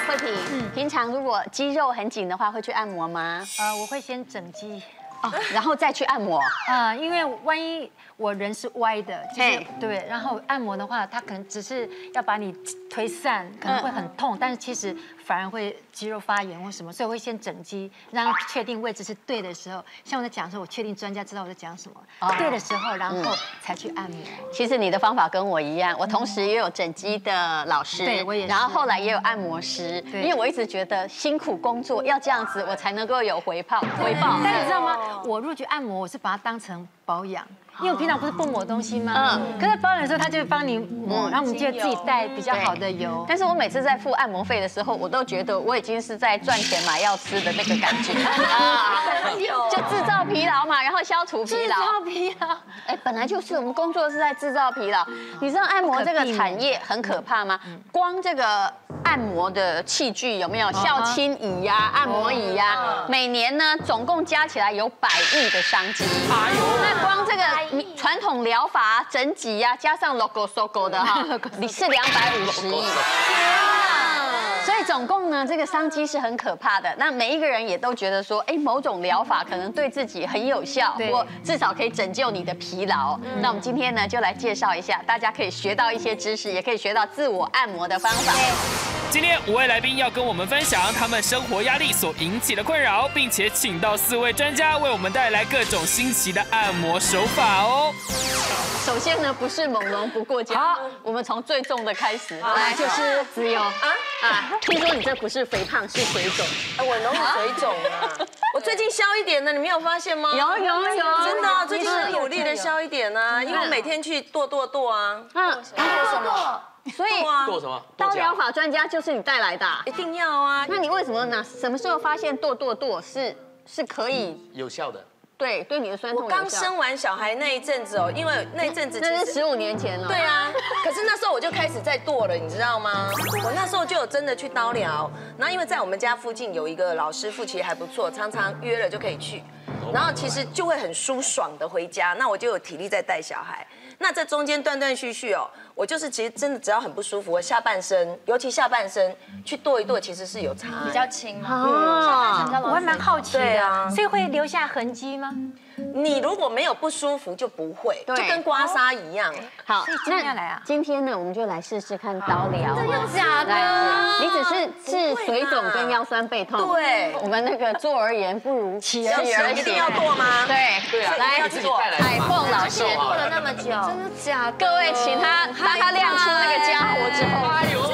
慧萍，平常如果肌肉很紧的话，会去按摩吗？ 我会先整肌。 哦，然后再去按摩。 因为万一我人是歪的，就是对，然后按摩的话，它可能只是要把你推散，可能会很痛，但是其实反而会肌肉发炎或什么，所以我会先整肌，让确定位置是对的时候。像我在讲的时候，我确定专家知道我在讲什么，对的时候，然后才去按摩。 其实你的方法跟我一样，我同时也有整肌的老师， 对我也是， 然后后来也有按摩师，因为我一直觉得辛苦工作要这样子，我才能够有回报。 但你知道吗？我如果去按摩，我是把它当成保养。 因为我平常不是不抹东西吗？可是保养的时候，他就会帮你抹，然后我们就自己带比较好的油。 但是我每次在付按摩费的时候，我都觉得我已经是在赚钱买药吃的那个感觉就制造疲劳嘛，然后消除疲劳。制造疲劳， 哎，本来就是我们工作是在制造疲劳。你知道按摩这个产业很可怕吗？光这个按摩的器具有没有孝亲椅呀、按摩椅呀？每年呢，总共加起来有100亿的商机。那光这个。 传统疗法、整脊呀，加上 logo、sogo 的哈，你是250亿。所以总共呢，这个商机是很可怕的。那每一个人也都觉得说，哎，某种疗法可能对自己很有效，或至少可以拯救你的疲劳。那我们今天呢，就来介绍一下，大家可以学到一些知识，也可以学到自我按摩的方法。 今天5位来宾要跟我们分享他们生活压力所引起的困扰，并且请到4位专家为我们带来各种新奇的按摩手法哦。 首先呢，不是猛龙不过江，我们从最重的开始，来就是自由听说你这不是肥胖，是水肿。 我容易水肿啊！我最近消一点呢，你没有发现吗？ 有， 真的啊，最近很努力的消一点啊，因为我每天去剁啊。 什么？ 所以剁什么？ 刀疗法专家就是你带来的， 一定要啊！ 那你为什么呢？什么时候发现剁是可以有效的？ 对你的酸痛。 我刚生完小孩那一阵子哦，因为那一阵子那是15年前了。 对啊，可是那时候我就开始在剁了，你知道吗？我那时候就有真的去刀疗，然后因为在我们家附近有一个老师傅，其实还不错，常常约了就可以去，然后其实就会很舒爽的回家，那我就有体力在带小孩。 那这中间断断续续哦，我就是其实真的只要很不舒服，我下半身，尤其下半身去剁一剁，其实是有差， 比较轻嘛。我还蛮好奇的，所以会留下痕迹吗？ 你如果没有不舒服就不会，就跟刮痧一样。 好， 那今天呢，我们就来试试看刀疗。 真的假的？ 你只是水肿跟腰酸背痛。 对， 我们那个坐而言不如起而行， 一定要剁吗？ 对啊， 来海凤老师剁了那么久，真的假的？ 各位，请他当他亮出那个家伙之后， 哎呦，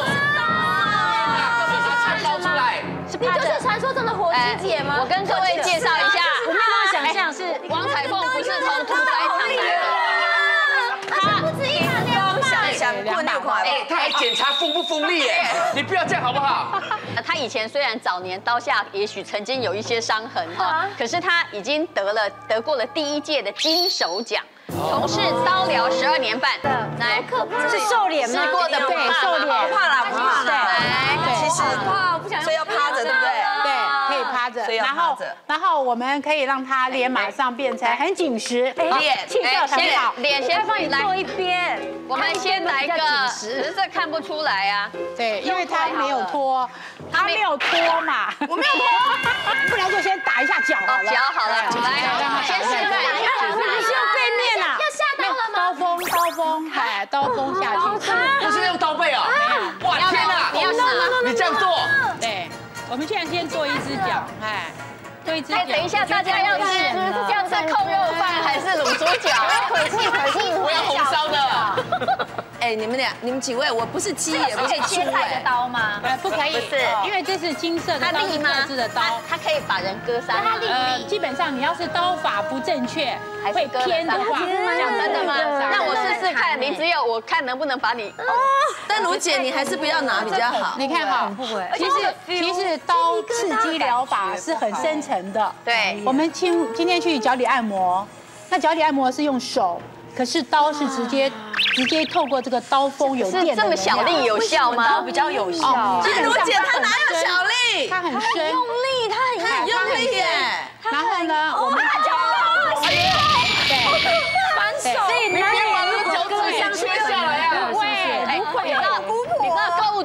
菜刀出来， 你就是传说中的火鸡姐吗？ 我跟各位介绍一下， 我没有办法想象是王彩凤不是从屠宰场来的， 他不止一场2把， 想过6块。 哎，他还检查锋不锋利耶，你不要这样好不好？ 他以前虽然早年刀下也许曾经有一些伤痕哈，可是他已经得过了第1届的金手奖。 从事刀疗12年半，来， 是瘦脸吗？ 试过的对，瘦脸， 不怕啦，不怕。 来， 其实不想，所以要趴着，对不对？ 对，可以趴着， 所以要趴着。 然后我们可以让他脸马上变成很紧实，气色很好。 脸先帮你坐一边， 我们先来一个，这看不出来啊。 对，因为他没有脱，他没有脱嘛，我没有脱，不然就先打一下脚好了。 脚好了，来，先示范一下。 你是用背面啊？ 要下刀了吗？ 刀锋下去。 不是用刀背啊？哇天哪！ 你要试吗？ 你这样做？ 对，我们现在先做一只脚，做一只脚。 等一下，大家要吃控肉饭还是卤猪脚？ 我要红烧的。 哎，你们几位，我不是鸡，也不是猪， 切菜的刀吗？ 不可以， 不是， 因为这是金色的刀，是特制的刀， 它可以把人割伤。 基本上你要是刀法不正确，会偏的话， 讲真的吗？那我试试看，林之佑，我看能不能把你。 但卢姐，你还是不要拿比较好。 你看哈，其实刀刺激疗法是很深层的。 对， 我们今天去脚底按摩，那脚底按摩是用手。可是刀是直接透过这个刀锋有电的， 这么小力有效吗？ 刀比较有效。 基本上姐她哪有小力？ 她很深， 用力，她很用力耶。 然后呢，我们对， 反手， 你别往那脚趾上切下来啊！ 不会， 你知道购物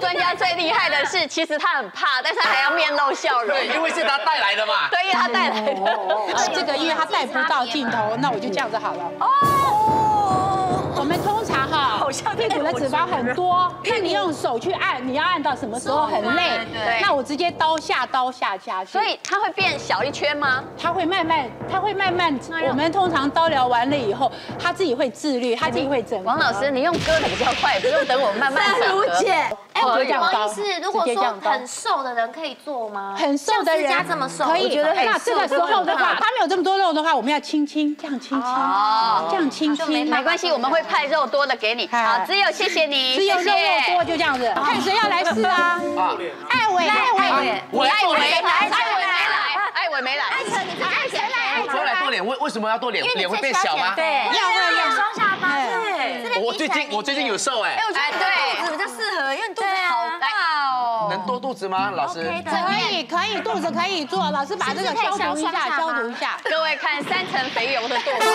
专家最厉害的是，其实他很怕，但是他还要面露笑容。 对，因为是他带来的嘛。 对，因为他带来的。 这个因为他带不到镜头，那我就这样子好了。我们通常屁股的脂肪很多，那你用手去按，你要按到什么时候很累？ 对。 那我直接刀下下去。 所以它会变小一圈吗？ 它会慢慢。我们通常刀疗完了以后，他自己会自律，他自己会整合。 王老师，你用割的比较快，不用等我慢慢整合。 哎，我的意思，如果说很瘦的人可以做吗？ 很瘦的人这么瘦， 可以。 我觉得那这个时候的话，他没有这么多肉的话，我们要轻轻这样轻轻， 没关系，我们会派肉多的给你。好，只有谢谢你， 只有肉多就这样子。看谁要来试啊？艾伟， 我艾伟没来，艾伟没来。 艾成，你爱谁来？ 多来多脸，为什么要多脸？脸会变小吗？ 对， 要双下巴。对， 我最近有瘦哎。 哎，我觉得肚子比较适合，因为你肚子好大哦。 能多肚子吗，老师？ 可以，肚子可以做。老师把这个消毒一下。 各位看3层肥油的肚子。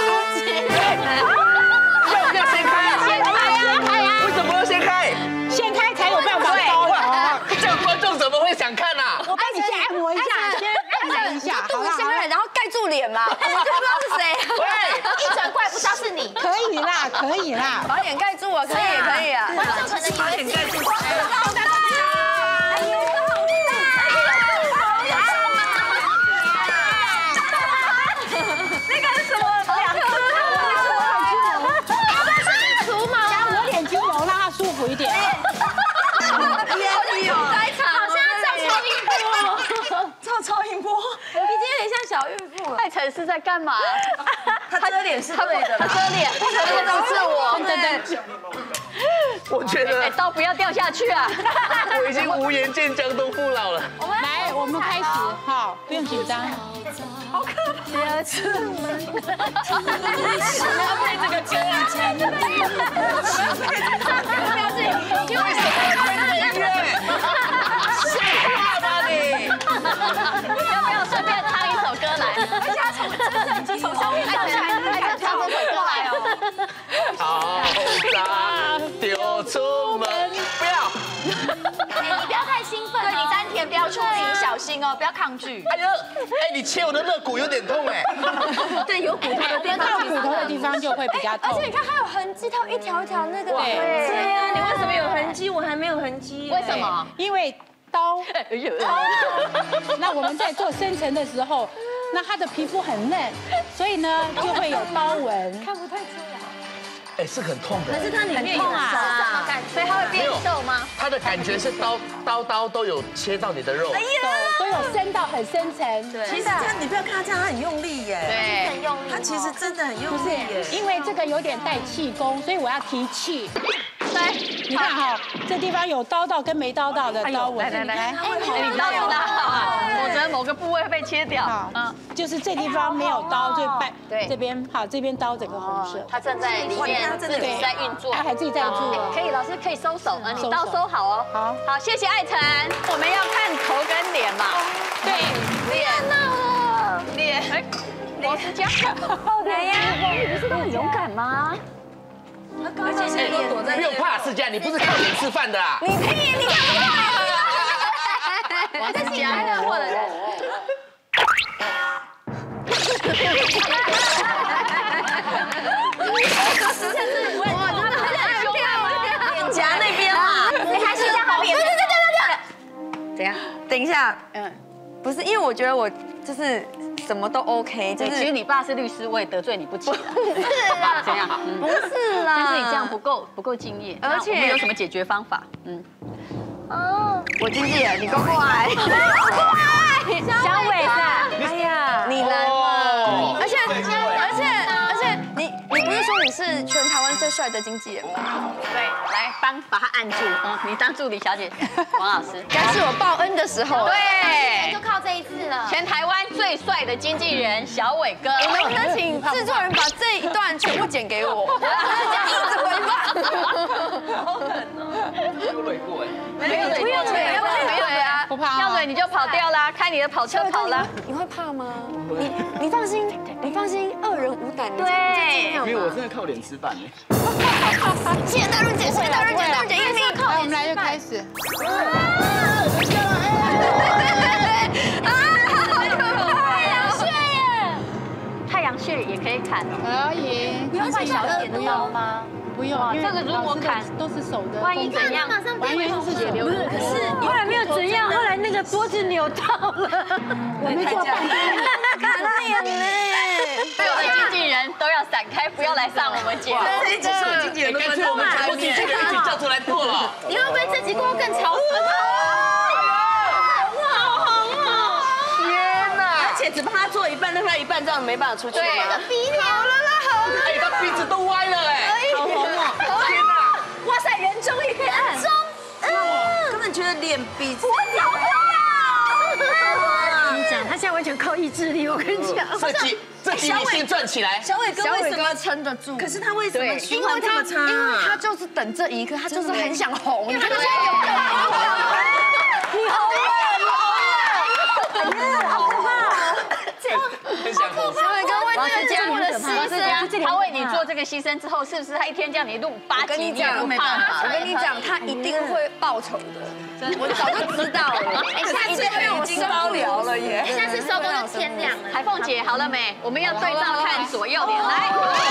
要先开啊！为什么要先开？ 先开才有办法包了。 这样观众怎么会想看啊？ 我帮你先按摩一下，先按摩一下， 肚子先开，然后盖住脸嘛，我就不知道是谁。 喂，一转过来不知道是你。 可以啦， 把脸盖住啊，可以啊。 观众可能以为是你。 一点， 超音波，已经有点像小孕妇了。 艾成是在干嘛？ 他遮脸是对的， 他遮脸，都是我。对。 我觉得刀不要掉下去啊！ 我已经无颜见江东父老了。 来，我们开始，好，不用紧张。 好可怕！不要出门，不要配这个歌啊！不要自己，因为什么要配这个音乐？吓怕吧你！要不要顺便唱一首歌来？而且他从上面跳下来，开始唱这首歌来哦。 好脏，丢出门，不要！ 你不要太兴奋，对你丹田不要出力，小心哦，不要抗拒。 哎呦，哎，你切我的肋骨有点痛哎。 对，有骨头的地方， 到骨头的地方就会比较痛。 而且你看还有痕迹，它有一条一条那个。 对啊，你为什么有痕迹？我还没有痕迹。 为什么？ 因为刀。那我们在做深层的时候，那它的皮肤很嫩，所以呢就会有刀纹。 看不太出来。 哎，是很痛的。 可是它里面有啊，是什么感觉？所以它会变瘦吗？ 它的感觉是刀都有切到你的肉， 都有深到很深层。 对，其实你不要看它这样，它很用力耶。 对， 很用力。 它其实真的很用力耶。 因为这个有点带气功，所以我要提气。来，你看哈，这地方有刀到跟没刀到的刀纹。 来，你刀有刀啊，否则某个部位会被切掉。 就是这地方没有刀，就对这边好，这边刀整个红色。 它正在里面自己在运作， 它还自己在做。 可以，老师可以收手，你刀收好哦。好，谢谢艾成。我们要看头跟脸嘛。 对， 脸。哎，王思佳，来呀！你不是都很勇敢吗？ 而且现在都躲在。 不用怕，思佳，你不是靠脸吃饭的啊。 你屁，你看不到。 王思佳，认货的人。脸颊那边啦， 你还是在后面。 怎样？ 等一下，不是，因为我觉得我就是什么都 OK，就是其实你爸是律师，我也得罪你不起了。 是啦， 怎样好？ 不是啦， 但是你这样不够敬业， 而且我们有什么解决方法？ 我经纪人，你给我过来， 小伟的， 哎呀，你来了，而且你不是说你是全台湾最帅的经纪人吗？ 对，来把他按住，你当助理小姐，王老师。 该是我报恩的时候。 对， 就靠这一次了。 全台湾最帅的经纪人小伟哥， 你能不能请制作人把这一段全部剪给我？这样一直回放。 有蕊过哎。 没有蕊啊。 我不怕。 要嘴你就跑掉啦，开你的跑车跑啦。 你会怕吗？你放心，你放心，恶人无胆。 对， 因为我真的靠脸吃饭呢。 谢谢大润姐，谢谢大润姐，大润姐英明。 来，我们来就开始。 太阳穴也可以砍哦。 可以。 不用换小一点的刀吗？ 不用，因为这个如果砍都是手的， 万一怎样， 完全是血流。 可是后来没有怎样，后来那个脖子扭到了。 我们做半天， 可怜呢。 所有的经纪人都要闪开，不要来上我们节目。 这一集所有经纪人都干脆我们全部经纪人一起叫出来剁了。 你会不会这集过后更超神？ 天哪！而且只帮他做一半，另外一半这样没办法出去吗？ 鼻涕好了啦，好了。 哎，他鼻子都歪了哎。 好红哦！ 天哪！ 哇塞，人中一黑暗中， 根本觉得脸比自己你讲，他现在完全靠意志力，我跟你讲。 这集你先转起来。 小伟哥为什么撑得住？ 可是他为什么循环这么差？ 因为他就是等这一刻，他就是很想红。你看他现在有你好很想红。 小伟哥为这个节目的牺牲， 他为你做这个牺牲之后，是不是他一天叫你录8集，你也不怕？ 我跟你讲，他一定会报仇的，我早就知道了。 哎，下次已经高聊了耶！ 下次收工就天亮了。 海凤姐好了没？我们要对照看左右脸，来，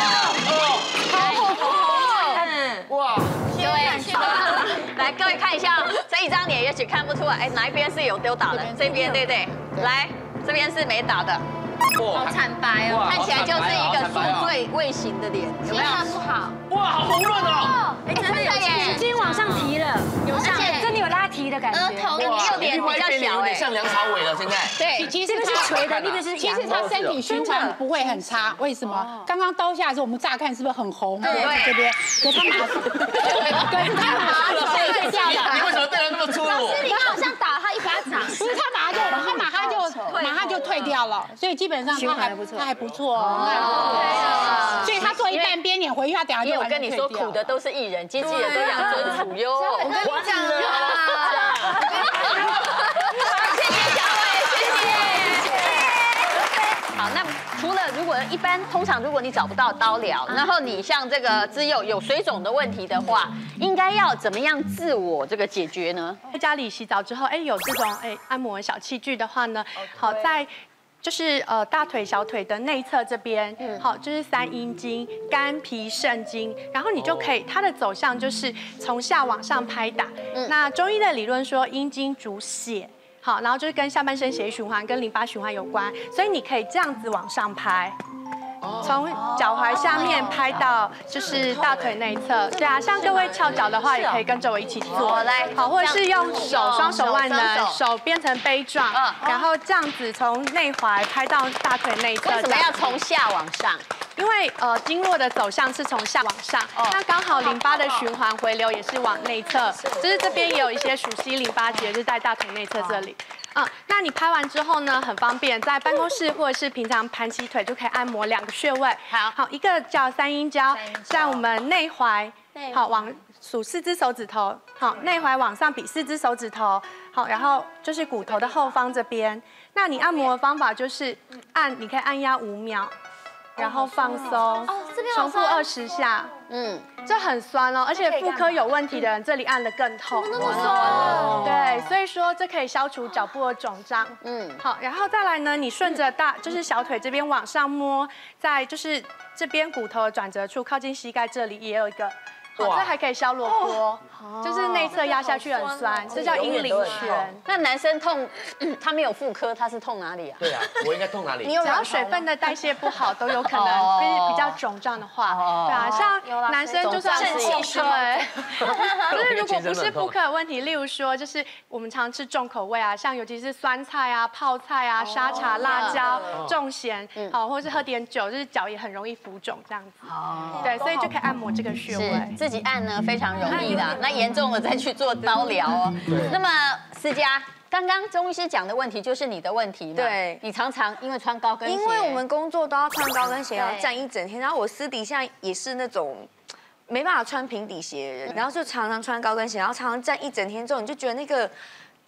哇！ 来各位看一下，这一张脸也许看不出来，哎，哪一边是有丢打的？这边对不对？来，这边是没打的。 好惨白哦， 看起来就是一个宿醉未醒的脸，有没有？ 不好。 哇，好红润哦！ 哎，真的耶， 今天往上提了，有上，真的有拉提的感觉。 右脸比较小， 有点像梁朝伟了，现在。 对， 其实这个是垂的，那个是其实他身体循环不会很差，为什么？刚刚刀下的时候，我们乍看是不是很红？对，这边，可是他马上退掉了。 你为什么对他那么粗鲁？ 你好像打他一巴掌， 不是他马上就退掉了，所以基本上他还不错哦。所以他做一半边脸回去，他等下就因为我跟你说，苦的都是艺人，经纪人都养尊处优。 我跟你讲啊， 谢谢小伟，谢谢。好，那除了如果通常如果你找不到刀疗，然后你像这个之佑有水肿的问题的话，应该要怎么样自我这个解决呢？ 在家里洗澡之后，有这种按摩小器具的话呢，好在就是大腿、小腿的内侧这边，好就是3阴经、肝、脾、肾经，然后你就可以，它的走向就是从下往上拍打。那中医的理论说阴经主血。好，然后就是跟下半身血液循环、跟淋巴循环有关，所以你可以这样子往上拍，从脚踝下面拍到就是大腿内侧。对啊，像各位翘脚的话，也可以跟着我一起做。 来， 好，或者是用双手腕的手变成杯状，然后这样子从内踝拍到大腿内侧。 为什么要从下往上？ 因为经络的走向是从下往上，那刚好淋巴的循环回流也是往内侧，就是这边也有一些属硒淋巴结，就是在大腿内侧这里。那你拍完之后呢，很方便，在办公室或者是平常盘起腿就可以按摩2个穴位。好，一个叫3阴交，在我们内踝，好往数4只手指头，好内踝往上比4只手指头，好，然后就是骨头的后方这边。那你按摩的方法就是你可以按压5秒。然后放松，重复20下，这很酸哦，而且妇科有问题的人这里按得更痛， 那么酸， 对，所以说这可以消除脚部的肿胀，好，然后再来呢，你顺着就是小腿这边往上摸，在就是这边骨头的转折处，靠近膝盖这里也有一个。好，这还可以消落波，就是内侧压下去很酸，这叫阴陵泉。 那男生痛，他没有妇科，他是痛哪里啊？ 对啊，我应该痛哪里？ 只要水分的代谢不好，都有可能，就是比较肿胀的话，对啊，像男生就是肾气对，就是如果不是妇科的问题，例如说就是我们常吃重口味啊，像尤其是酸菜啊、泡菜啊、沙茶、辣椒、重咸，好，或是喝点酒，就是脚也很容易浮肿这样子。对，所以就可以按摩这个穴位。 自己按呢非常容易啦，那严重了再去做刀疗哦。那么思佳，刚刚钟医师讲的问题就是你的问题嘛？ 对， 你常常因为穿高跟鞋， 因为我们工作都要穿高跟鞋，要站一整天，然后我私底下也是那种没办法穿平底鞋的人，然后就常常穿高跟鞋，然后常常站一整天之后，你就觉得那个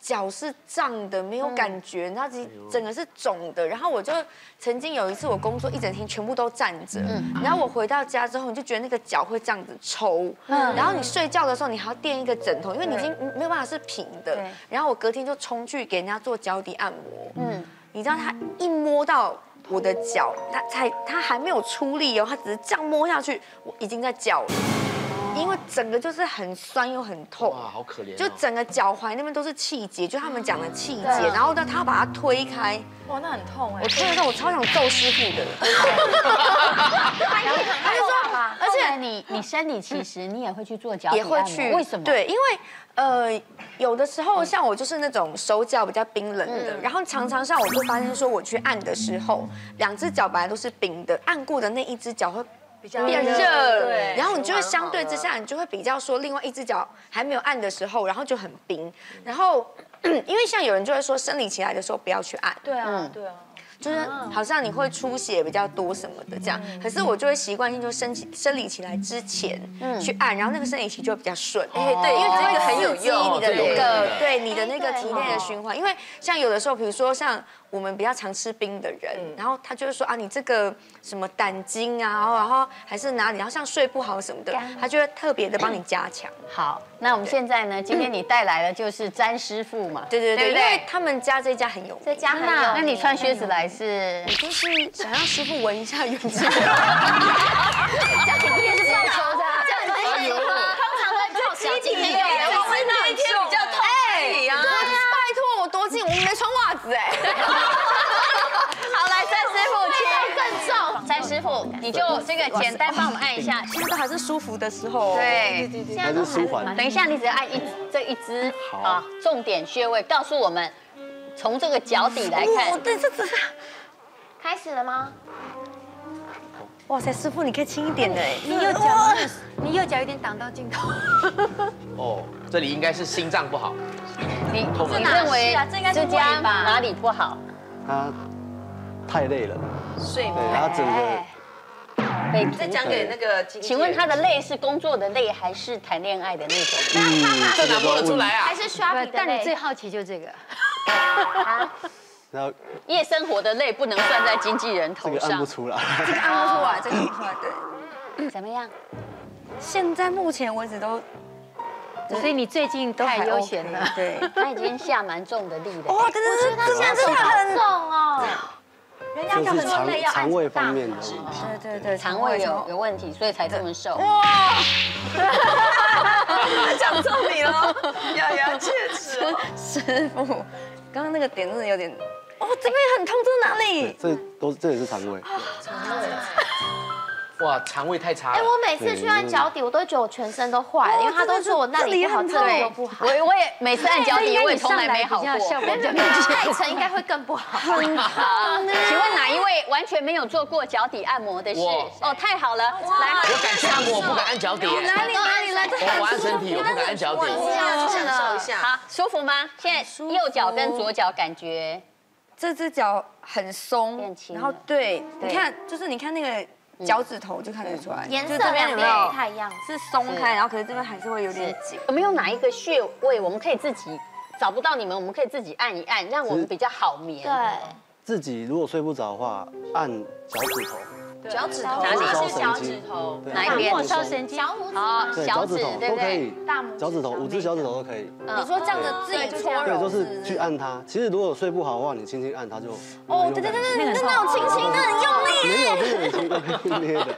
脚是胀的，没有感觉，然后整个是肿的。然后我就曾经有一次，我工作一整天全部都站着，然后我回到家之后，你就觉得那个脚会这样子抽，然后你睡觉的时候你还要垫一个枕头，因为你已经没有办法是平的。然后我隔天就冲去给人家做脚底按摩，你知道他一摸到我的脚，他还没有出力哦，他只是这样摸下去，我已经在叫了。因为整个就是很酸又很痛， 哇，好可怜。 就整个脚踝那边都是气结，就他们讲的气结，然后呢，他把它推开， 哇，那很痛哎。 我推的时候我超想揍师傅的。 他就说，而且你生理期时你也会去做脚底按摩， 也会去， 为什么？ 对，因为有的时候像我就是那种手脚比较冰冷的，然后常常像我就发现说我去按的时候，2只脚本来都是冰的，按过的那1只脚会变热，对，然后你就会相对之下，你就会比较说，另外1只脚还没有按的时候，然后就很冰，然后因为像有人就会说，生理期来的时候不要去按， 对啊，对啊。 就是好像你会出血比较多什么的这样，可是我就会习惯性就生理期来之前去按，然后那个生理期就会比较顺。 哎，对，因为这个很有用， 你的那个对你的那个体内的循环，因为像有的时候，比如说像我们比较常吃冰的人，然后他就会说啊，你这个什么胆经啊，然后还是哪里，然后像睡不好什么的，他就会特别的帮你加强。 好，那我们现在呢，今天你带来的就是詹师傅嘛， 对，因为他们家这家很有名， 这家很有名。 那你穿靴子来是？ 我就是想让师傅闻一下原汁。 这样你也是报仇的，这样你是通常都叫小姐妹， 我们那一天比较痛而已啊。 拜托我多近，我们没穿袜子哎。 好，来詹师傅切更重。詹师傅，你就这个简单帮我们按一下， 现在都还是舒服的时候。 对， 还是舒缓。 等一下，你只要按这一支，好，重点穴位，告诉我们，从这个脚底来看。 对，这开始了吗？ 哇塞，师傅你可以轻一点的， 你右脚有点挡到镜头。 哦，这里应该是心脏不好。 你认为这家哪里不好？ 他太累了， 睡眠。 对，他整个再讲给那个， 请问他的累是工作的累，还是谈恋爱的那种？ 这哪摸得出来啊？ 还是 shopping 的但你累？ 最好奇就这个。 然后夜生活的累不能算在经纪人头这个按上不。出来， 这个按不出来，这个按不出来，对。 怎么样？ 现在目前为止都， 所以你最近太悠闲了。 对。 他已经下蛮重的力了。 哇，真的是，他现在真的很重哦。人家就是说累要按肠胃方面的， 对， 肠胃有问题，所以才这么瘦。 哇， 讲中你了，咬牙切齿哦。 师傅，刚刚那个点真的有点，哦，这边很痛，这是哪里？ 这也是肠胃。 哇，肠胃太差了。 哎，我每次去按脚底，我都觉得我全身都坏了，因为他都说我那里不好，这里又不好。 我也每次按脚底，我也从来没好过。 效果就太沉应该会更不好。 好，请问哪一位完全没有做过脚底按摩的事？哦，太好了，来， 我敢去按摩，我不敢按脚底。 哪里？ 我按身体，我不敢按脚底。 享受一下。 好，舒服吗？现在右脚跟左脚感觉， 这只脚很松，然后对，你看，就是你看那个脚趾头就看得出来， 颜色两边不太一样， 是松开，然后可是这边还是会有点紧。 有没有哪一个穴位我们可以自己找不到你们，我们可以自己按一按，让我们比较好眠？ 对， 自己如果睡不着的话，按脚趾头。 脚趾头哪里是脚趾头？哪一边？ 末梢神经。 好， 对， 小指脚趾头对不对？ 都可以，脚趾头5只脚趾头都可以。 你说这样子自己搓对， 揉， 就是去按它。其实如果睡不好的话，你轻轻按它就。 哦，对，那种轻轻的很用力。 没有，真的很轻捏的，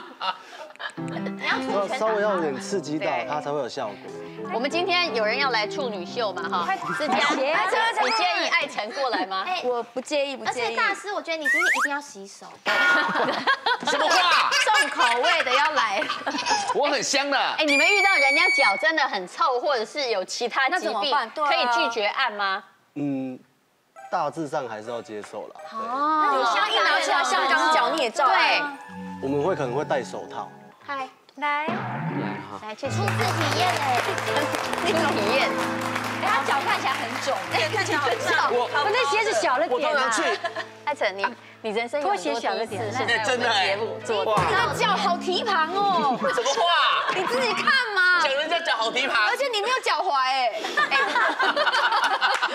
对。稍微要有点刺激到它才会有效果。 我们今天有人要来处女秀嘛哈？思佳，你介意艾辰过来吗？ 我不介意， 而且大师，我觉得你今天一定要洗手。 什么话？ 重口味的要来。 我很香的。 哎，你们遇到人家脚真的很臭，或者是有其他疾病，可以拒绝按吗？ 大致上还是要接受了。 哦，你像一拿出来香港脚你也照按。 我们可能会戴手套。 嗨， 来去初次体验哎， 初体验。 哎，他脚看起来很肿， 看起来好胀。 我那鞋子小了点。 我通常去。 艾辰，你人生有很多第一次，现在真的节目做到。 你的脚好蹄膀哦。 什么话？ 你自己看嘛。 讲人家脚好蹄膀。 而且你没有脚踝哎。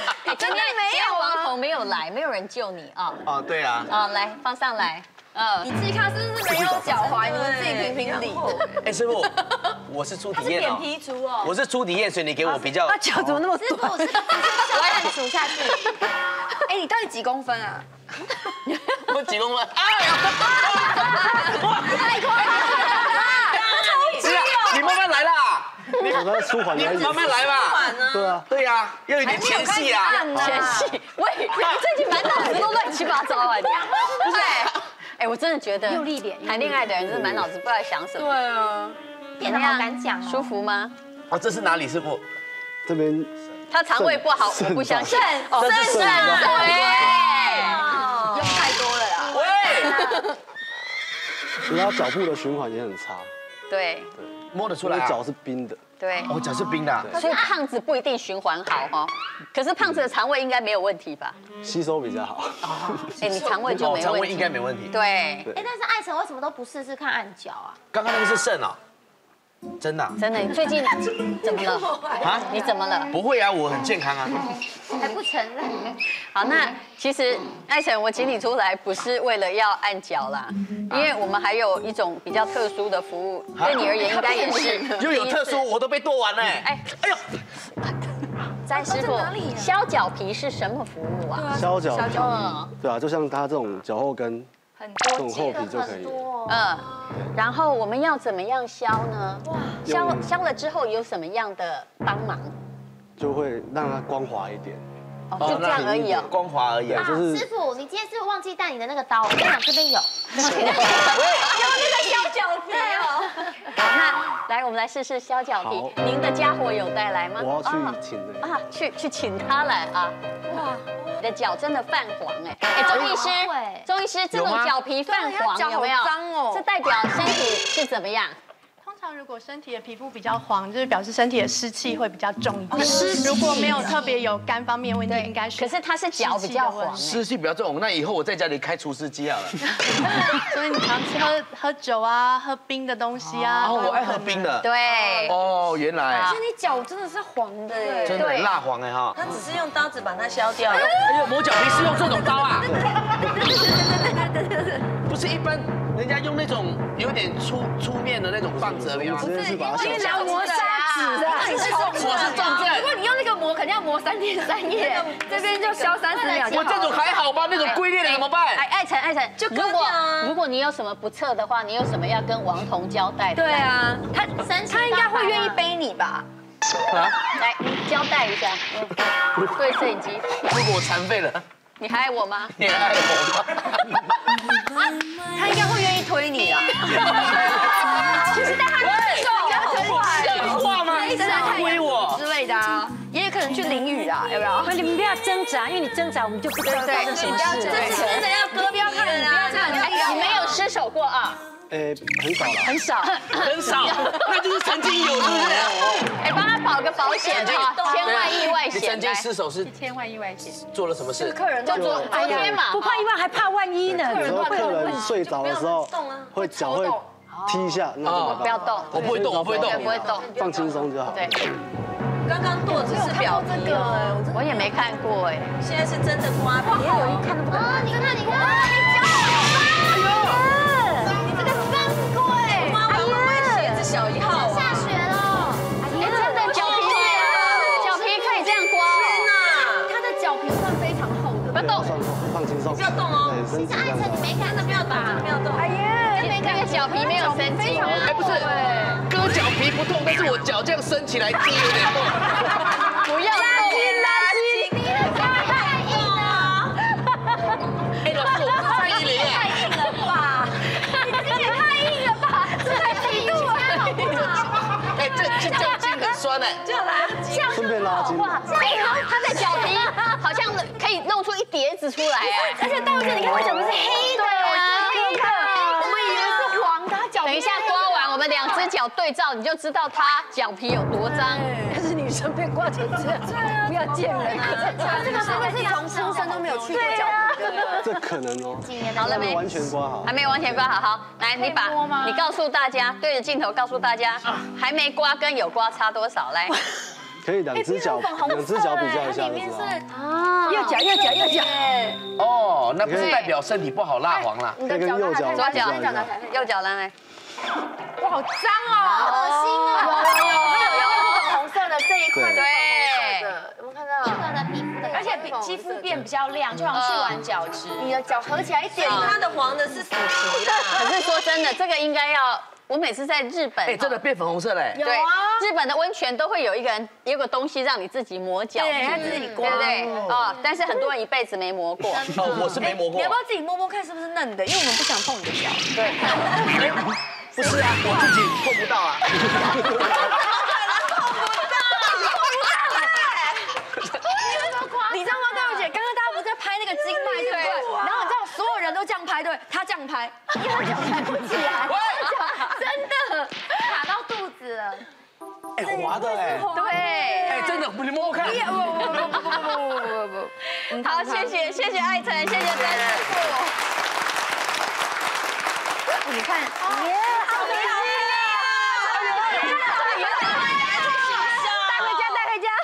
来，没有人救你啊。 哦，对啊。 来放上来。 你自己看是不是没有脚踝？你们自己评评理。 哎，师傅，我是初体验哦。 皮族哦。 我是初体验，所以你给我比较。 他脚怎么那么短？ 我按数下去。哎，你到底几公分啊？ 我几公分？哎呀！ 太夸张了！ 你慢慢来啦。 我在舒缓你而已。 慢慢来吧。 对啊， 对呀，要有点前戏啊。 前戏。喂，你最近满脑子都乱七八糟啊你。不是。哎，我真的觉得谈恋爱的人真的满脑子不知道在想什么。 对啊， 变得好难讲，舒服吗？ 哦，这是哪里，师傅？ 这边他肠胃不好，我不相信。 这是肾脏。 用太多了啦。 喂。 其实他脚部的循环也很差。 对。 摸得出来。 脚是冰的。 对。 哦，脚是冰的。 所以胖子不一定循环好哈。可是胖子的肠胃应该没有问题吧？ 吸收比较好。 哎，你肠胃就没问题。 肠胃应该没问题。 对。 哎，但是艾成为什么都不试试看按脚啊？ 刚刚那个是肾哦。真的？ 真的？你最近怎么了？啊？你怎么了？ 不会啊，我很健康啊。 还不承认？ 好，那其实艾成，我请你出来不是为了要按脚啦，因为我们还有一种比较特殊的服务，对你而言应该也是。 又有特殊，我都被剁完了。哎呦！ 詹师傅，削脚皮是什么服务啊？ 削脚皮，对啊，就像他这种脚后跟，这种厚皮就可以。 然后我们要怎么样削呢？削了之后有什么样的帮忙？ 就会让它光滑一点。 就这样而已哦， 光滑而已。 就是师傅，你今天是不是忘记带你的那个刀？我跟你讲，这边有。有那个削脚皮哦。 好，那来我们来试试削脚皮。您的家伙有带来吗？ 我要去请的。 啊，去请他来啊。哇，你的脚真的泛黄哎。哎，钟医师，这种脚皮泛黄有没有？ 脏哦。 这代表身体是怎么样？ 通常如果身体的皮肤比较黄，就是表示身体的湿气会比较重一点。如果没有特别有肝方面问题，应该是。 可是它是脚比较黄， 湿气比较重。那以后我在家里开除湿机好了。 所以你常吃喝酒啊，喝冰的东西啊。 哦，我爱喝冰的。 对。 哦，原来。 而且你脚真的是黄的耶。 真的蜡黄哎哈。 他只是用刀子把它削掉。 哎呦，磨脚皮是用这种刀啊？不是一般。人家用那种有点粗面的那种棒子，有没有？ 不是， 因为你要磨砂纸的， 我是重症。 如果你用那个磨，肯定要磨3天3夜，这边就削30秒就好。 我这种还好吧？那种龟裂的怎么办？ 哎，艾成，就如果你有什么不测的话，你有什么要跟王彤交代的？ 对啊，他应该会愿意背你吧？ 啊， 来，你交代一下，对摄影机。 如果我残废了。 你还爱我吗？ 你还爱我吗？ 他应该会愿意推你啊。其实但他应该很坏。 像话吗？ 真的太推我之类的啊，也有可能去淋雨啊，要不要？ 你们不要挣扎，因为你挣扎，我们就不知道发生什么事。 真的要割，不要看人啊！ 你没有失手过啊？ 很少了。 很少，那就是曾经有，是不是？ 哎，帮他保个保险啊，千万意外险。 你曾经失手是 1000万意外险， 做了什么事？ 客人就昨天嘛， 不怕意外，还怕万一呢。 有时候客人睡着的时候，会脚会踢一下，那就不要动。 我不会动，我不会动， 不会动， 放轻松就好。 对。 刚刚剁只是表皮哦， 我也没看过哎， 现在是真的刮皮。 哦，你看，你脚好脏，你这个脏鬼！ 妈，我鞋子小1号。 下雪了， 哎，真的脚皮可以这样刮。 天哪， 他的脚皮算非常厚的。 不要动， 放轻松。 不要动哦。 对，身体艾成你没看， 不要动，不要动。 哎呀， 那个脚皮没有神经。 哎，不是，割脚皮不痛，但是我脚这样伸起来就有点痛。 不要动， 垃圾，你的脚太硬了。 哎，老师，我不是蔡依林耶。 太硬了吧？你这也太硬了吧？这才屁股啊！ 哎，这脚筋很酸哎。 就来， 顺便拉筋。 哇，他的脚皮好像可以弄出一碟子出来哎， 而且戴维哥，你看他脚皮是黑的啊，黑的， 我们以为是黄的，他脚皮。 等一下刮完，我们2只脚对照，你就知道他脚皮有多脏。 可是女生被刮成这样，不要见人啊！ 这个真的是从出生都没有去过脚皮的。 这可能哦。 好了没？ 完全刮好。 还没完全刮好，好，来你告诉大家，对着镜头告诉大家，还没刮跟有刮差多少？来， 可以两只脚比较一下就知道。 啊，右脚。 哦，那不是代表身体不好蜡黄啦。 可以跟右脚左脚，右脚来。哇，好脏哦，好恶心啊！ 有红色的这一块， 对， 有没有看到？而且肌肤变比较亮，就好像去完角质。你的脚合起来一点， 它的黄的是死皮的。 可是说真的，这个应该要。我每次在日本， 哎，真的变粉红色嘞。 对，日本的温泉都会有一个东西让你自己磨脚， 对，他自己刮， 对不对？哦，但是很多人一辈子没磨过。 哦，我是没磨过。 你要不要自己摸摸看是不是嫩的？因为我们不想碰你的脚。 对。 不是啊，我自己碰不到啊。 你知道吗，戴茹姐？刚刚大家不是在拍那个经脉，对不对？然后你知道所有人都这样拍，对，他这样拍，因为他脚抬不起来，真的卡到肚子了。 哎，滑的哎。 对。 哎，真的，你摸摸看。 不。好，谢谢艾辰，谢谢詹师傅。你看，耶，好厉害！带回家。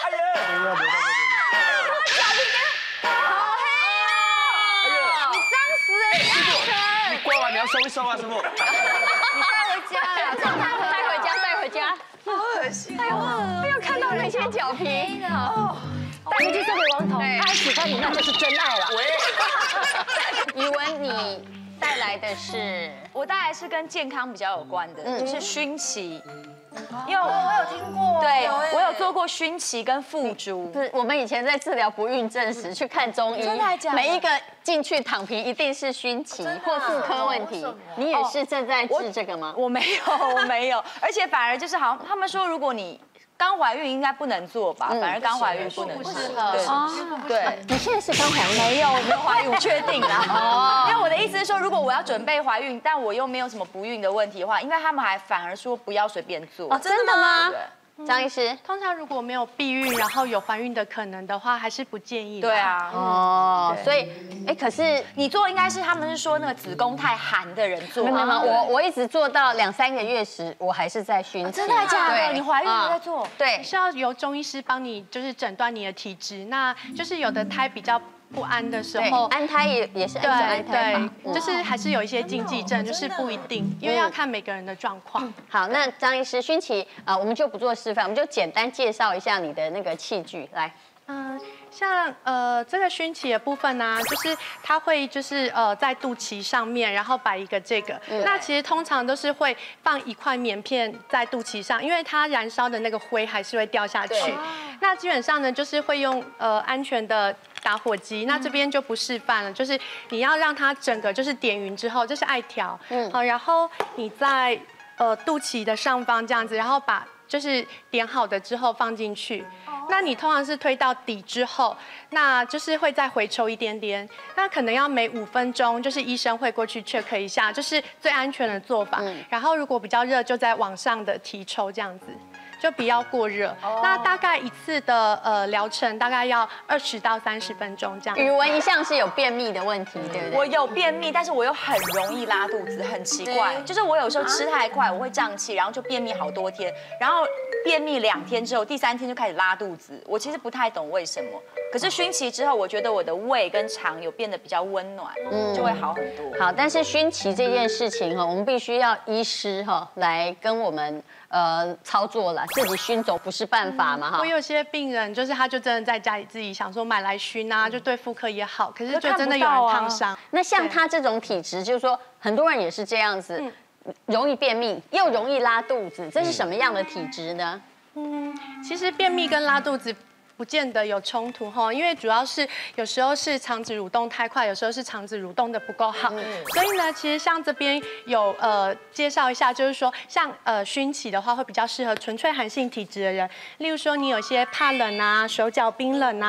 你要收一收啊，师傅。 你带回家呀， 带回家。好恶心！哎呦，看到那些脚皮的，带回去送给王彤，他喜欢你那就是真爱了。宇文，你带来的是？ 我带来是跟健康比较有关的，就是熏脐。因为我有听过，对我有做过熏脐跟腹珠。 是我们以前在治疗不孕症时去看中医， 真的假的？ 每一个进去躺平一定是熏脐或妇科问题。你也是正在治这个吗？ 我没有，而且反而就是好像他们说，如果你刚怀孕应该不能做吧，反而刚怀孕不能做。对， 你现在是刚怀孕？ 没有怀孕，我确定啦。哦，因为我的意思是说，如果我要准备怀孕，但我又没有什么不孕的问题的话，因为他们还反而说不要随便做。 哦，真的吗？张医师， 通常如果没有避孕，然后有怀孕的可能的话，还是不建议。 对啊， 哦，所以，可是你做应该是他们是说那个子宫太寒的人做。 没有，我一直做到2、3个月时，我还是在熏脐。 真的假的？你怀孕还在做？ 对， 是要由中医师帮你就是诊断你的体质。那就是有的胎比较不安的时候， 安胎也是安胎法， 就是还是有一些禁忌症，就是不一定，因为要看每个人的状况。 好，那张医师，熏脐我们就不做示范，我们就简单介绍一下你的那个器具来。 像这个熏脐的部分呢，就是它会就是在肚脐上面，然后摆一个这个。那其实通常都是会放一块棉片在肚脐上，因为它燃烧的那个灰还是会掉下去。那基本上呢，就是会用安全的打火机。那这边就不示范了，就是你要让它整个就是点匀之后，这是艾条，好，然后你在肚脐的上方这样子，然后把就是点好的之后放进去。那你通常是推到底之后，那就是会再回抽一点点。那可能要每5分钟，就是医生会过去 check 一下，就是最安全的做法。然后如果比较热，就在往上的提抽这样子。就不要过热。那大概一次的疗程大概要20到30分钟这样。 宇文一向是有便秘的问题，对不对？ 我有便秘，但是我又很容易拉肚子，很奇怪。就是我有时候吃太快，我会胀气，然后就便秘好多天，然后便秘2天之后，第3天就开始拉肚子。我其实不太懂为什么。可是熏脐之后，我觉得我的胃跟肠有变得比较温暖，就会好很多。 好，但是熏脐这件事情哈，我们必须要医师哈来跟我们操作了，自己熏总不是办法嘛哈。 我有些病人就是他就真的在家里自己想说买来熏啊，就对妇科也好，可是就真的有人烫伤。 那像他这种体质，就是说很多人也是这样子，容易便秘又容易拉肚子，这是什么样的体质呢？ 其实便秘跟拉肚子不见得有冲突哈，因为主要是有时候是肠子蠕动太快，有时候是肠子蠕动的不够好。所以呢，其实像这边有介绍一下，就是说像熏脐的话，会比较适合纯粹寒性体质的人，例如说你有些怕冷啊，手脚冰冷啊，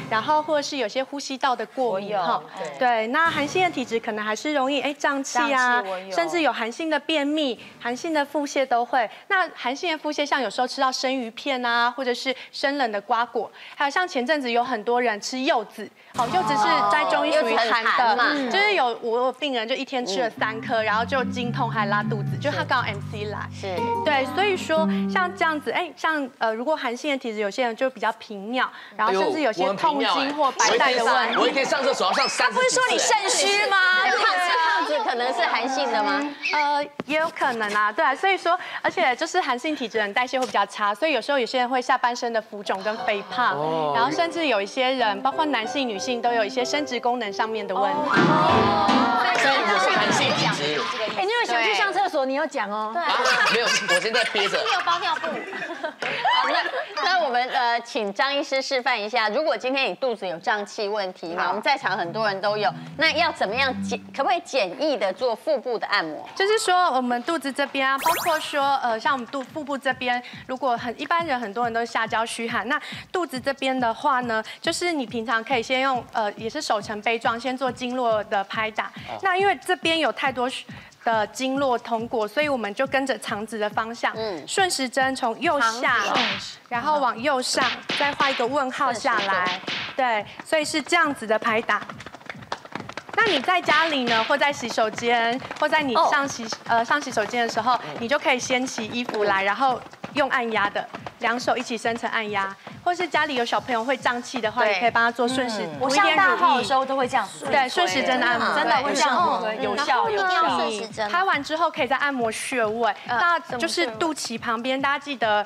然后或者是有些呼吸道的过敏哈。对，那寒性的体质可能还是容易胀气啊，甚至有寒性的便秘、寒性的腹泻都会。那寒性的腹泻，像有时候吃到生鱼片啊，或者是生冷的瓜果，还有像前阵子有很多人吃柚子，好，柚子是在中医属于寒的，就是我有病人就一天吃了3颗，然后就经痛还拉肚子，就他刚好 MC 来，是，对，所以说像这样子，像如果寒性的体质，有些人就比较频尿，然后甚至有些痛经或白带的问题。 我一天上厕所要上30次。他不是说你肾虚吗？ 胖子可能是寒性的吗？ 也有可能啊，对啊，所以说，而且就是寒性体质人代谢会比较差，所以有时候有些人会下半身的浮肿跟肥胖，然后甚至有一些人，包括男性、女性都有一些生殖功能上面的问题。 所以我是寒性体质。 哎，你有想去上厕所，你要讲哦。 对啊，没有，我现在憋着。 你有包尿布。 好，那我们请张医师示范一下，如果今天你肚子有胀气问题，那我们在场很多人都有，那要怎么样可不可以简易的做腹部的按摩？ 就是说我们肚子这边啊，包括说像我们腹部这边，如果一般人很多人都是下焦虚寒，那肚子这边的话呢，就是你平常可以先用也是手呈杯状，先做经络的拍打。那因为这边有太多的经络通过，所以我们就跟着肠子的方向，顺时针从右下，然后往右上，再画一个问号下来。对，所以是这样子的拍打。那你在家里呢，或在洗手间，或在你上洗手间的时候，你就可以掀起衣服来，然后用按压的，2手一起深层按压，或是家里有小朋友会胀气的话，也可以帮他做顺时。 我上大号的时候都会这样， 对，顺时针的按摩， 真的会这样，有效。 一定要顺时针。 拍完之后可以再按摩穴位，那就是肚脐旁边，大家记得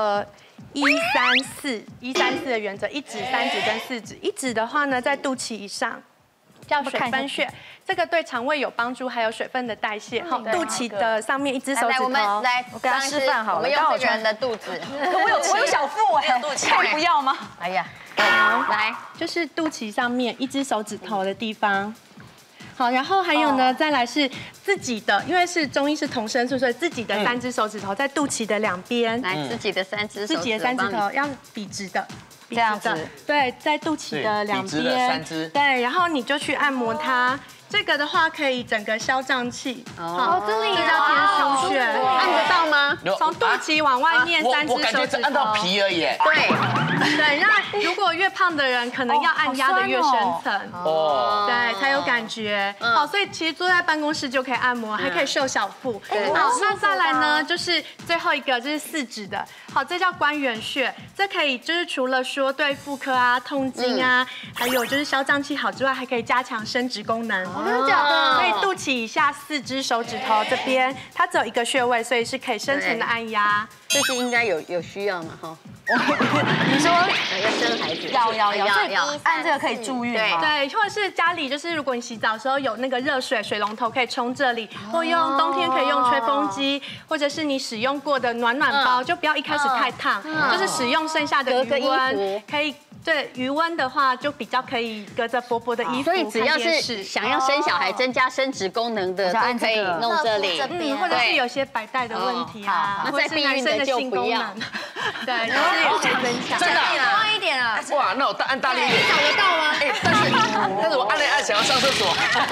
134的原则，1指、3指跟4指。1指的话呢，在肚脐以上。叫水分穴，这个对肠胃有帮助，还有水分的代谢。好，肚脐的上面1只手指头。 我们来，我给他示范好了。我们用这个人的肚子。 我有小腹哎，可以不要吗？ 哎呀， 好，来，就是肚脐上面1只手指头的地方。好，然后还有呢，再来是自己的，因为是中医是同声素，所以自己的3只手指头在肚脐的2边。 来，自己的3只手指头。 自己的3指头要笔直的。 这样子， 对，在肚脐的2边，对，然后你就去按摩它。这个的话可以整个消胀气， 哦， 这里叫天枢穴， 按得到吗？ 从肚脐往外面3只手指头， 我感觉只按到皮而已。 对，那如果越胖的人，可能要按压的越深层，对，才有感觉。好，所以其实坐在办公室就可以按摩，还可以瘦小腹。好，那再来呢，就是最后一个，就是4指的，好，这叫关元穴，这可以就是除了说对妇科啊、痛经啊，还有就是消胀气好之外，还可以加强生殖功能。真的假的？所以肚脐以下4只手指头这边，它只有1个穴位，所以是可以深层的按压。 这是应该有需要嘛？哈。 你说要生孩子？ 要，按这个可以助孕吗？ 对，或者是家里就是如果你洗澡的时候有那个热水水龙头可以冲这里，或用冬天可以用吹风机，或者是你使用过的暖包，就不要一开始太烫，就是使用剩下的余温可以。对，余温的话就比较可以隔着薄薄的衣服， 所以只要是想要生小孩、增加生殖功能的，都可以弄这里， 或者是有些白带的问题啊， 或者是男生的性功能， 对，就是有些增强。 真的多一点啊！ 哇，那我按大力一点， 找得到吗？ 哎，但是我按了按，想要上厕所。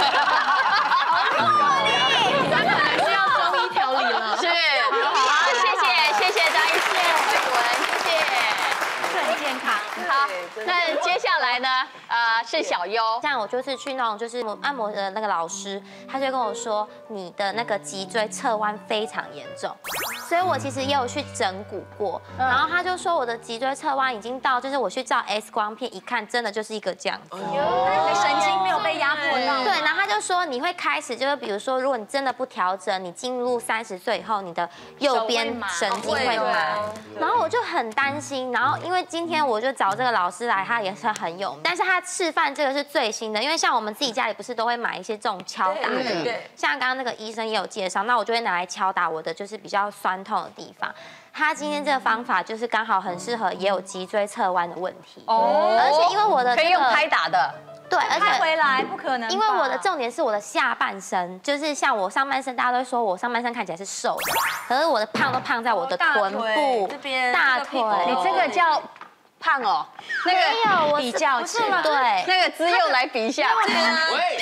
可能需要中医调理了。 是，好，谢谢张医师，慧文，谢谢， 很健康。 好，那接下来呢？是小优。 像我就是去那种就是按摩的那个老师，他就跟我说你的那个脊椎侧弯非常严重，所以我其实也有去整骨过，然后他就说我的脊椎侧弯已经到，就是我去照 X 光片一看，真的就是一个这样子， 神经没有被压迫到。 对，然后他就说你会开始就是比如说，如果你真的不调整，你进入30岁以后，你的右边神经会麻，然后我就很担心，然后因为今天我就找这个老师来，他也是很有名，但是他示范这个是最新的，因为像我们自己家里不是都会买一些这种敲打的，像刚刚那个医生也有介绍，那我就会拿来敲打我的就是比较酸痛的地方。他今天这个方法就是刚好很适合也有脊椎侧弯的问题，而且因为我的可以用拍打的。 对，而且回来不可能， 因为我的重点是我的下半身，就是像我上半身，大家都会说我上半身看起来是瘦的，可是我的胖都胖在我的臀部、大腿。 你这个叫胖哦。那个没有，我比较起来对， 那个资佑来比一下。 喂，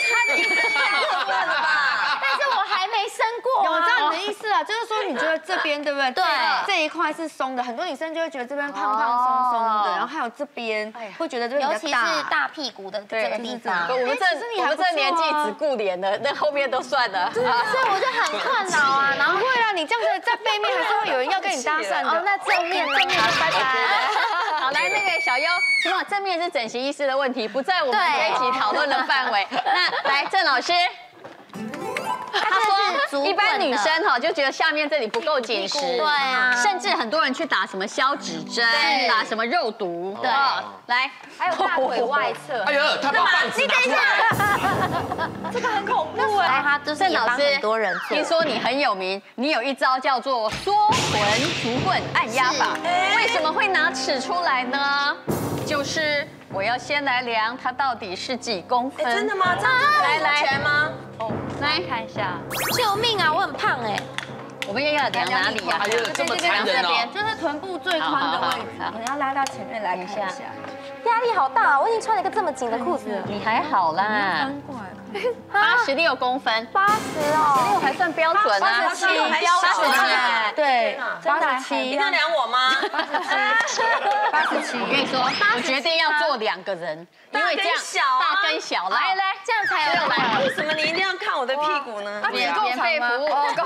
但是我还没生过。我知道你的意思了，就是说你觉得这边对不对？对，这一块是松的，很多女生就会觉得这边胖胖松松的，然后还有这边会觉得这边比较大，尤其是大屁股的这个地方。 我们这年纪只顾脸的，那后面都算了。 所以我就很困扰啊。然后会啊，你这样子在背面还是会有人要跟你搭讪的。哦，那正面呢？拜拜。 好，来那个小优，请问正面是整形医师的问题，不在我们这一期讨论的范围。那来郑老师。他说，一般女生哈就觉得下面这里不够紧实， 对啊， 甚至很多人去打什么消脂针，打什么肉毒，对，来， 还有大腿外侧。 哎呀，他把棒子拿出来， 这个很恐怖哎。他就是也帮很多人做。 听说你很有名，你有一招叫做缩臀足棍按压法，为什么会拿尺出来呢？就是我要先来量它到底是几公分。 真的吗？来全吗？ 哦，来看一下。救命啊！我很胖哎。 我们要量哪里呀？ 哎呀，这么残忍哦！ 就是臀部最宽的位置，我们要拉到前面来看一下。压力好大，我已经穿了一个这么紧的裤子。 你还好啦。86公分 ，80哦， 86还算标准啊 ，87标准啊，对 ，87，你在量我吗 ？87， 我跟你说，我决定要做2个人，因为这样大跟小，来， 这样才有来。 为什么你一定要看我的屁股呢？ 免费服务，够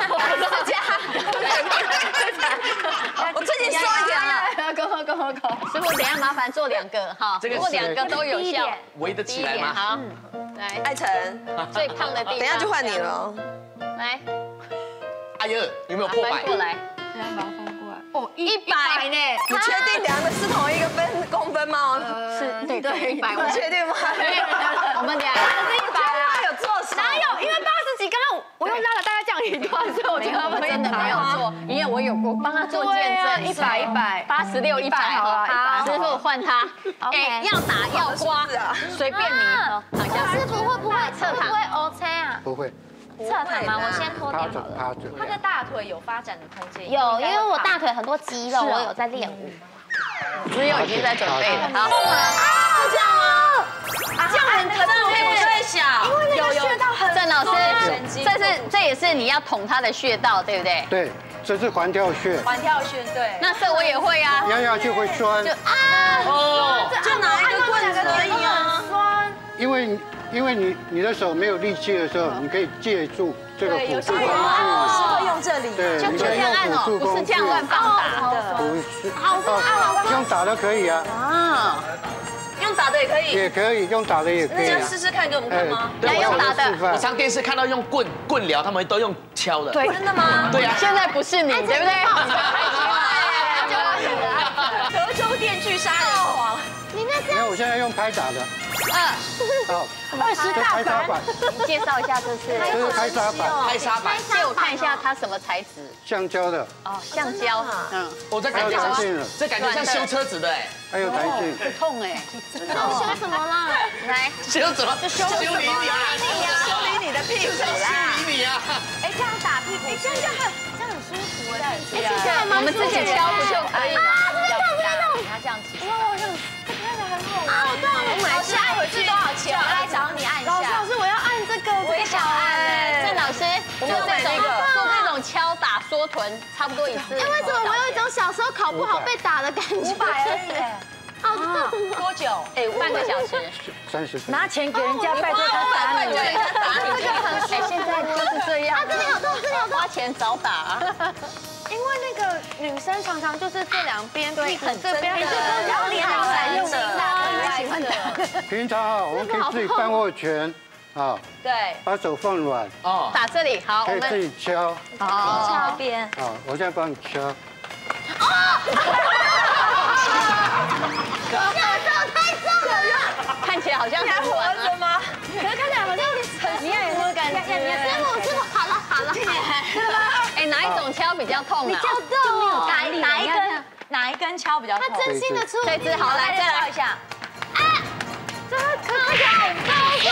我最近瘦一点了， 够，师傅等一下麻烦做2个哈，如果2个都有效， 围得起来吗？ 好，来， 艾晨， 最胖的地方， 等一下就换你了。 来， 哎呀，有没有破百？ 翻过来， 把它翻过来。 哦，100呢？ 你确定量的是同一个公分吗？ 是，对，100， 我确定吗？ 我们量是100啊， 有做少？ 哪有？因为80几，刚刚我又拉了大概这样一段，所以我觉得他们真的没有做，因为我帮他做见证 ，100， 86、100，好，师傅换他，哎，要打要刮，随便你，躺下。 师傅会不会侧躺 ？OK 啊？ 不会， 侧躺吗？我先脱掉好了。 趴着。 他的大腿有发展的空间。 有，因为我大腿很多肌肉，我有在练舞。 只有已经在准备了，好。 这样吗？这样很疼，屁股会小。 因为那个穴道很。 郑老师，这也是你要捅他的穴道，对不对？ 对，这是环跳穴。 环跳穴，对。 那这我也会啊。 压下去会酸。 就就拿一个棍子而已啊。 酸。 因为你的手没有力气的时候，你可以借助这个辅助工具。 是会用这里。 对， 就这样按哦，不是这样乱棒打的。 不是，用打的可以啊。 啊。 用打的也可以， 也可以用打的也可以。 那要试试看给我们看吗？ 来用打的。 我上电视看到用棍疗，他们都用敲的。 对， 真的吗？ 对啊。 现在不是你，对不对？ 德州电锯杀人狂。 你那没有，我现在用拍打的。好 ，20大拍沙板。 你介绍一下这是？ 这是拍沙板。 拍沙板。 借我看一下它什么材质？ 橡胶的。 哦，橡胶。 我在感觉这感觉像修车子的哎。 还有弹性。 不痛哎。 修什么啦？ 来， 修什么？修理你啊！ 修理你的屁股啦！ 修理你啊！ 哎，这样打屁股，这样很舒服哎。 我们自己敲不就可以吗？ 你要这样起。哇，这样这看起来很好玩。对， 我买下回去多少钱？我来找你按一下。 老师，我要按这个， 我也想按。 郑老师，我们做这种敲打缩臀，差不多一次。 哎，为什么我有一种小时候考不好被打的感觉 ？500而已。 好多久？ 哎，半个小时。 30分。 拿钱给人家，拜托他打你。 这个很哎，现在就是这样。 这里有洞，这里有洞。 花钱早打。 因为那个女生常常就是这两边屁股这边的， 然后你好难用的， 喜欢的。 平常啊，我们可以自己半握拳啊， 对， 把手放软哦， 打这里好， 可以自己敲。 敲边。 好，我现在帮你敲。 这手太重了， 看起来好像很活着吗？ 可是看起来好像你也有没有感觉？师傅，好了， 哎，哪一种敲比较痛啊？ 比较痛， 哪一根敲比较痛？ 他真心的出， 这只好，来再来一下。 啊，这个可以很高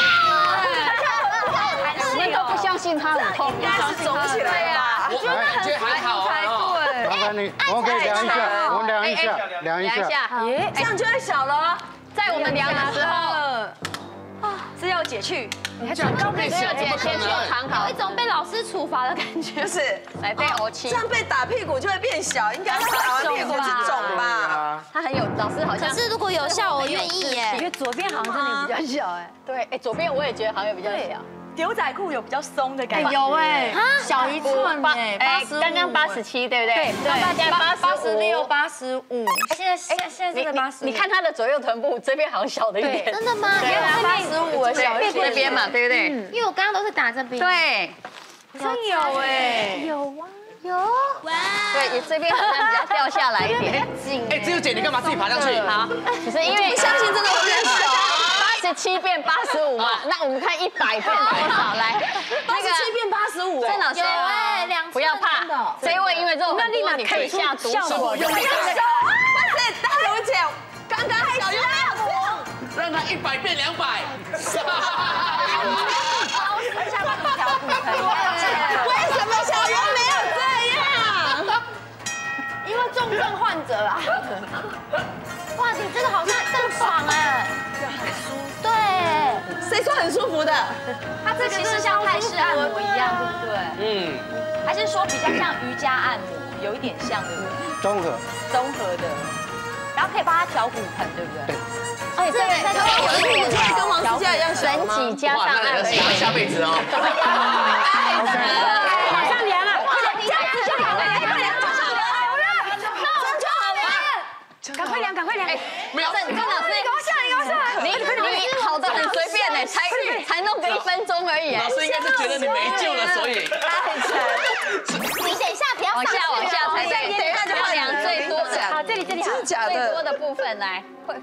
我们都不相信它很痛， 应该是肿起来吧？ 我觉得还好啊。 哎， 我们可以量一下，我们量一下，量一下。 这样就会小了。 在我们量的时候， 是要解去， 你还转高配只有姐先说参考有一，种被老师处罚的感觉。 不是， 来被欧气这。样被打屁股就会变小，应该是打完屁股是肿吧？ 他很有，老师好像。 可是如果有效，我愿意耶。 我觉得左边好像真的比较小哎。 对，哎，左边我也觉得好像比较小。 牛仔裤有比较松的感觉。 有哎，小1寸哎， 刚刚87，对不对？ 对，大家 86、85，现在这个85。 你看他的左右臀部这边好像小了一点。 真的吗？ 对啊，85小一这边嘛，对不对？ 因为我刚刚都是打这边。 对， 真有哎， 有啊，有。哇。 对，这边好像比较掉下来一点。 紧。 哎，只有姐，你干嘛自己爬上去？ 好，只是因为不相信真的会变小。 87变85嘛，那我们看100变多少来？那个 87变85， 郑老师有哎，2次不要怕，这一位因为肉很多，你可以下毒手。 有没有手？不是，大刘姐，刚刚还小又没有动， 让他100变200。 为什么小圆没有这样？ 因为重症患者啦。 哇，你这个好像更爽哎。对， 谁说很舒服的？ 它这其实像泰式按摩一样，对不对？ 嗯， 还是说比较像瑜伽按摩，有一点像，对不对？ 综合。 综合的，然后可以帮他脚骨盆，对不对？ 哎，这个有点跟王思佳一样神神奇加上按摩， 下辈子哦。 马上量啊！ 这样子就好了，快量，马上量，好了，那就好了。 赶快量，赶快量！ 没有， 郑老师， 你给我下，你给我下。 你跑得很随便呢，才弄个1分钟而已。 老师应该是觉得你没救了，所以。 你等一下，不要往下才对，等一下就要量最多的。 好，这里真的假最多的？ 的部分来。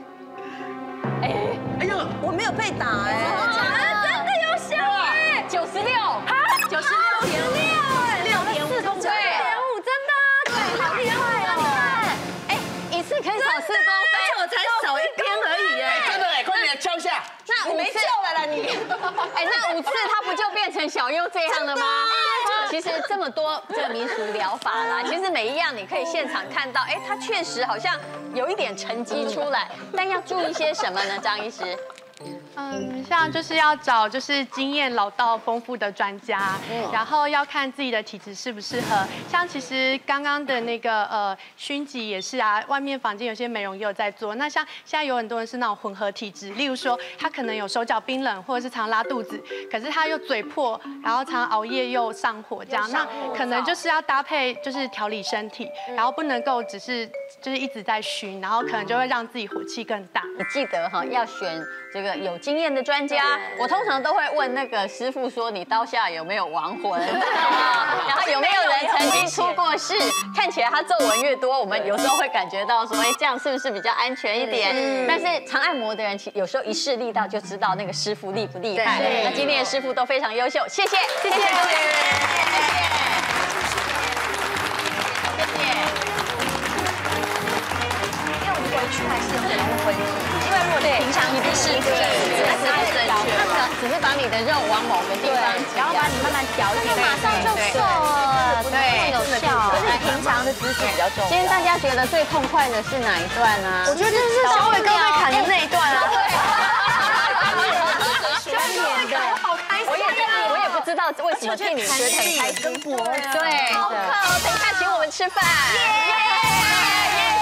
哎呦， 我没有被打哎， 真的有效哎 96， 啊，96.6，6.5公分，6.5，真的，好厉害哦！ 哎，一次可以少4公分， 我才少1边而已哎， 哎， 真的哎，快点敲一下。 那你没救了啦你。 哎，那5次它不就变成小优这样了吗？其实这么多这个民俗疗法啦，其实每一样你可以现场看到，哎，它确实好像有一点成绩出来，但要注意些什么呢？张医师？ 像就是要找就是经验老道丰富的专家，然后要看自己的体质适不适合。像其实刚刚的那个熏脊也是啊，外面坊间有些美容也有在做。那像现在有很多人是那种混合体质，例如说他可能有手脚冰冷，或者是常拉肚子，可是他又嘴破，然后常熬夜又上火这样，那可能就是要搭配就是调理身体，然后不能够只是就是一直在熏，然后可能就会让自己火气更大。 你记得哈，要选这个有经验的专家。我通常都会问那个师傅说，你刀下有没有亡魂？然后有没有人曾经出过事？看起来他皱纹越多，我们有时候会感觉到说，哎，这样是不是比较安全一点？但是常按摩的人，有时候一试力道就知道那个师傅厉不厉害。那今天的师傅都非常优秀，谢谢，谢谢各位，谢谢。 因为我们回去还是很容易回去，因为如果你平常一定是对， 那只是把你的肉往某个地方， 然后把你慢慢调一点，马上就瘦了，对，有效。可是你平常的姿势比较重要。 今天大家觉得最痛快的是哪一段呢？ 我觉得是小伟哥被砍的那一段啊。 我也不知道为什么替你觉得很开心。对，好渴，等一下请我们吃饭。